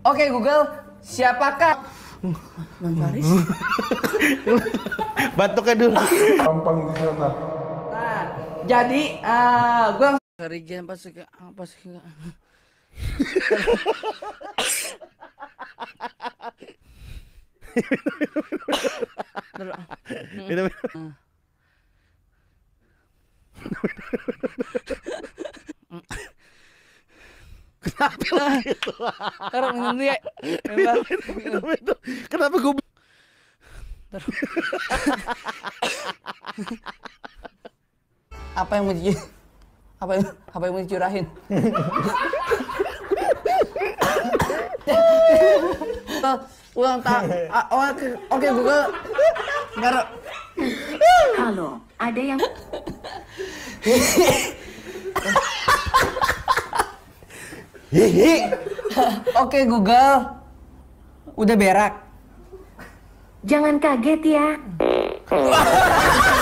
Oke Google, siapakah Bang Faris? Batuknya dulu. Gampang di sana. Nah, jadi gua Regen pas sih. Minum. Kenapa gitu? Taruh minum dulu ya. Minum. Kenapa gue Apa yang mau dicurahin? Ulang oke Google. Taruh. Halo, ada yang... Oke Google. Udah berak. Jangan kaget ya.